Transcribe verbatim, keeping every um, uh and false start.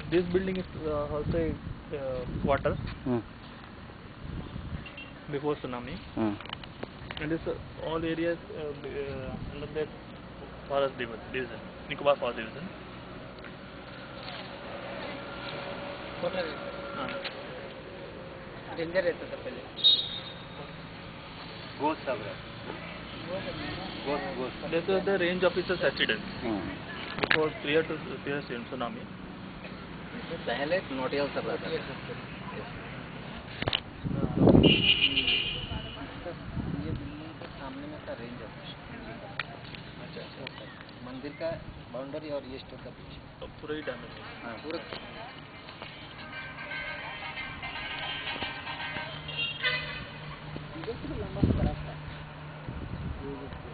This building is uh, also a uh, quarter Hmm. before tsunami. Hmm. And this uh, all areas uh, uh, under that forest division, Nicobar Forest Division. Danger रहता था पहले गोश्त सब गोश्त गोश्त This was the range officer's accident Hmm. before prior to prior to tsunami. पहले नोटियल सब रहता था ये बिल्डिंग के सामने में था रेंज ऑफिस अच्छा अच्छा मंदिर का बाउंड्री और ये स्टोर का पीछे तो पूरा ही डैमेज है. हाँ पूरा लंबा खराब था